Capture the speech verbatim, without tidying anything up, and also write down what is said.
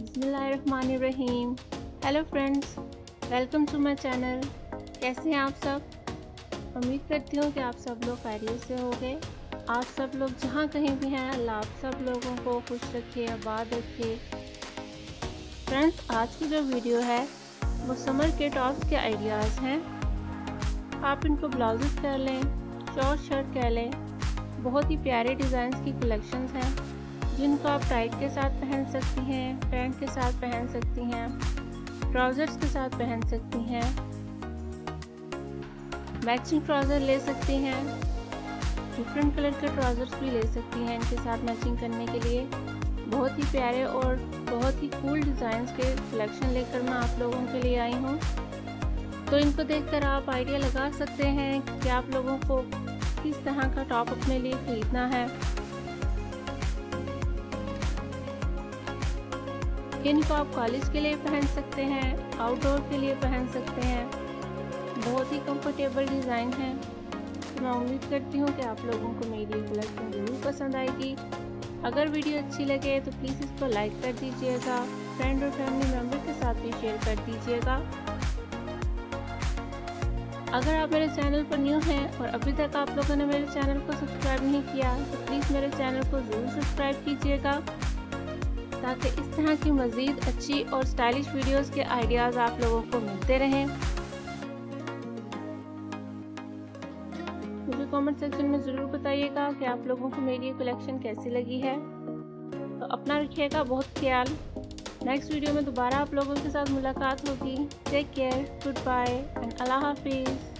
बिस्मिल्लाहिर्रहमानिर्रहीम। Hello friends, welcome to my channel. कैसे हैं आप सब? उम्मीद करती हूँ कि आप सब लोग खैरियत से होंगे। आप सब लोग जहाँ कहीं भी हैं, अल्लाह आप सब लोगों को खुश रखे, आबाद रखे। फ्रेंड्स, आज की जो वीडियो है वो समर के टॉप्स के आइडियाज़ हैं। आप इनको ब्लाउजेस कह लें, शॉर्ट शर्ट कह लें। बहुत ही प्यारे डिज़ाइंस की कलेक्शंस हैं जिनको आप टाइट के साथ पहन सकती हैं, पैंट के साथ पहन सकती हैं, ट्राउज़र्स के साथ पहन सकती हैं, मैचिंग ट्राउज़र ले सकती हैं, डिफरेंट कलर के ट्राउज़र्स भी ले सकती हैं इनके साथ मैचिंग करने के लिए। बहुत ही प्यारे और बहुत ही कूल डिज़ाइंस के कलेक्शन लेकर मैं आप लोगों के लिए आई हूँ। तो इनको देखकर आप आइडिया लगा सकते हैं कि आप लोगों को किस तरह का टॉप अपने लिए खरीदना है। इनको आप कॉलेज के लिए पहन सकते हैं, आउटडोर के लिए पहन सकते हैं। बहुत ही कंफर्टेबल डिज़ाइन है। मैं उम्मीद करती हूँ कि आप लोगों को मेरी कलेक्शन ज़रूर पसंद आएगी। अगर वीडियो अच्छी लगे तो प्लीज़ इसको लाइक कर दीजिएगा, फ्रेंड और फैमिली मेम्बर के साथ भी शेयर कर दीजिएगा। अगर आप मेरे चैनल पर न्यू हैं और अभी तक आप लोगों ने मेरे चैनल को सब्सक्राइब नहीं किया तो प्लीज़ मेरे चैनल को ज़रूर सब्सक्राइब कीजिएगा ताकि इस तरह की मज़ीद अच्छी और स्टाइलिश वीडियोस के आइडियाज़ आप लोगों को मिलते रहें। मुझे कमेंट सेक्शन में ज़रूर बताइएगा कि आप लोगों को मेरी ये कलेक्शन कैसी लगी है। तो अपना रखिएगा बहुत ख्याल। नेक्स्ट वीडियो में दोबारा आप लोगों के साथ मुलाकात होगी। Take care, good bye and अल्लाह हाफिज़।